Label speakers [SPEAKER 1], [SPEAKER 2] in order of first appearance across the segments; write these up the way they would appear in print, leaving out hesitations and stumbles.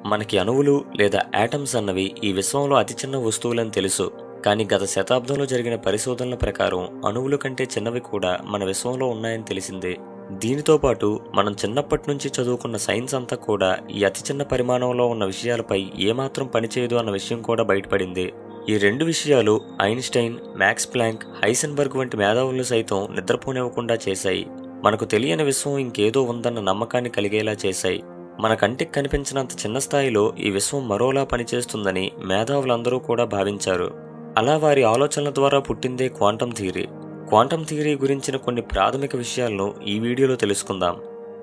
[SPEAKER 1] మనకి అణువులు లేదా యాటమ్స్ అన్నవి ఈ విశ్వంలో అతి చిన్న వస్తువులని తెలుసు. కానీ గత శతాబ్దంలో జరిగిన పరిశోధనల ప్రకారం అణువుల కంటే చిన్నవి కూడా మన విశ్వంలో ఉన్నాయని తెలిసిందే. దీనితో పాటు మనం చిన్నప్పటి నుంచి చదువుకున్న సైన్స్ అంతా కూడా ఈ అతి చిన్న పరిమాణంలో ఉన్న విషయాలపై ఏమాత్రం పనిచేయదు అన్న విషయం కూడా బయటపడింది. ఈ రెండు విషయాలు ఐన్స్టైన్, మ్యాక్స్ ప్లాంక్, హైసెన్బర్గ్ వంటి మేధావులు సైతం నిద్రపోనివ్వకుండా చేశాయి. మనకు తెలియని విశ్వం ఇంకేదో ఉందన్న నమ్మకాన్ని కలిగేలా చేశాయి. మన కంటికి కనిపించినంత చిన్న స్థాయిలో ఈ విశ్వం మరోలా పనిచేస్తుందని మేధావులందరూ కూడా భావించారు. అలా వారి ఆలోచనల ద్వారా పుట్టిందే క్వాంటం థియరీ. క్వాంటం థియరీ గురించిన కొన్ని ప్రాథమిక విషయాలను ఈ వీడియోలో తెలుసుకుందాం.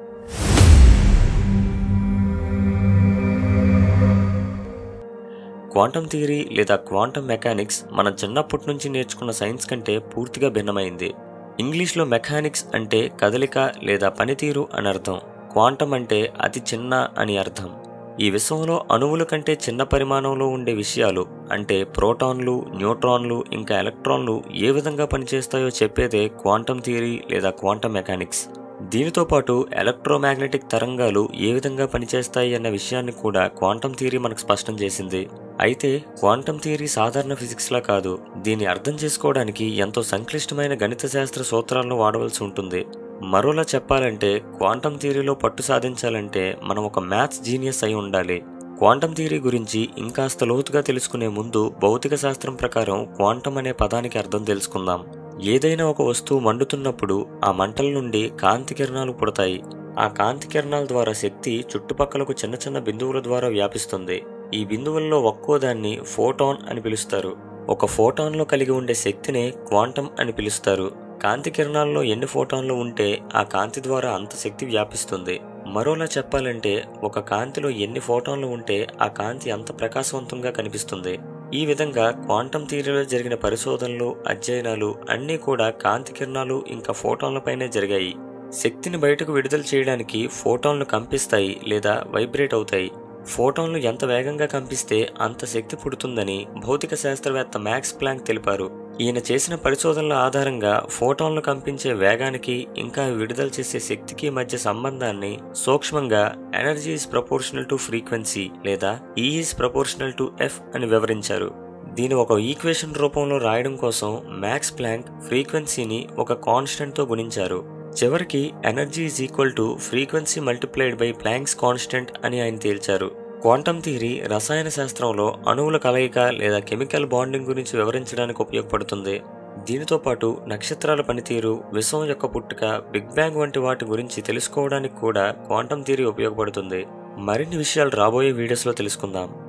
[SPEAKER 1] క్వాంటం థియరీ లేదా క్వాంటం మెకానిక్స్ మనం చిన్నప్పటి నుంచి నేర్చుకున్న సైన్స్ కంటే పూర్తిగా భిన్నమైంది. ఇంగ్లీష్లో మెకానిక్స్ అంటే కదలిక లేదా పనితీరు అని అర్థం. క్వాంటం అంటే అతి చిన్న అని అర్థం. ఈ విశ్వంలో అణువుల కంటే చిన్న పరిమాణంలో ఉండే విషయాలు అంటే ప్రోటాన్లు, న్యూట్రాన్లు ఇంకా ఎలక్ట్రాన్లు ఏ విధంగా పనిచేస్తాయో చెప్పేదే క్వాంటం థియరీ లేదా క్వాంటం మెకానిక్స్. దీనితో పాటు ఎలక్ట్రోమాగ్నెటిక్ తరంగాలు ఏ విధంగా పనిచేస్తాయి అన్న విషయాన్ని కూడా క్వాంటం థియరీ మనకు స్పష్టం చేసింది. అయితే క్వాంటం థియరీ సాధారణ ఫిజిక్స్లా కాదు. దీన్ని అర్థం చేసుకోవడానికి ఎంతో సంక్లిష్టమైన గణిత శాస్త్ర సూత్రాలను వాడవలసి ఉంటుంది. మరోలా చెప్పాలంటే క్వాంటం థియరీలో పట్టు సాధించాలంటే మనం ఒక మ్యాథ్స్ జీనియస్ అయి ఉండాలి. క్వాంటం థియరీ గురించి ఇంకాస్త లోతుగా తెలుసుకునే ముందు భౌతిక శాస్త్రం ప్రకారం క్వాంటం అనే పదానికి అర్థం తెలుసుకుందాం. ఏదైనా ఒక వస్తువు మండుతున్నప్పుడు ఆ మంటల నుండి కాంతి కిరణాలు పుడతాయి. ఆ కాంతి కిరణాల ద్వారా శక్తి చుట్టుపక్కలకు చిన్న చిన్న బిందువుల ద్వారా వ్యాపిస్తుంది. ఈ బిందువుల్లో ఒక్కో దాన్ని ఫోటాన్ అని పిలుస్తారు. ఒక ఫోటాన్లో కలిగి ఉండే శక్తినే క్వాంటం అని పిలుస్తారు. కాంతి కిరణాల్లో ఎన్ని ఫోటాన్లు ఉంటే ఆ కాంతి ద్వారా అంత శక్తి వ్యాపిస్తుంది. మరోలా చెప్పాలంటే ఒక కాంతిలో ఎన్ని ఫోటాన్లు ఉంటే ఆ కాంతి అంత ప్రకాశవంతంగా కనిపిస్తుంది. ఈ విధంగా క్వాంటం థియరీలో జరిగిన పరిశోధనలు, అధ్యయనాలు అన్నీ కూడా కాంతి కిరణాలు ఇంకా ఫోటాన్లపైనే జరిగాయి. శక్తిని బయటకు విడుదల చేయడానికి ఫోటాన్లు కంపిస్తాయి లేదా వైబ్రేట్ అవుతాయి. ఫోటాన్లు ఎంత వేగంగా కంపిస్తే అంత శక్తి పుడుతుందని భౌతిక శాస్త్రవేత్త మ్యాక్స్ ప్లాంక్ తెలిపారు. ఈయన చేసిన పరిశోధనల ఆధారంగా ఫోటాన్లు కంపించే వేగానికి ఇంకా విడుదల చేసే శక్తికి మధ్య సంబంధాన్ని సూక్ష్మంగా energy is proportional to frequency లేదా E is proportional to F అని వివరించారు. దీని ఒక ఈక్వేషన్ రూపంలో రాయడం కోసం మ్యాక్స్ ప్లాంక్ ఫ్రీక్వెన్సీని ఒక కాన్స్టెంట్ తో గుణించారు. చివరికి energy is equal to frequency multiplied by Planck's constant అని ఆయన తేల్చారు. క్వాంటం థియరీ రసాయన శాస్త్రంలో అణువుల కలయిక లేదా కెమికల్ బాండింగ్ గురించి వివరించడానికి ఉపయోగపడుతుంది. దీనితో పాటు నక్షత్రాల పనితీరు, విశ్వం యొక్క పుట్టుక, బిగ్ బ్యాంగ్ వంటి వాటి గురించి తెలుసుకోవడానికి కూడా క్వాంటం థియరీ ఉపయోగపడుతుంది. మరిన్ని విషయాలు రాబోయే వీడియోస్లో తెలుసుకుందాం.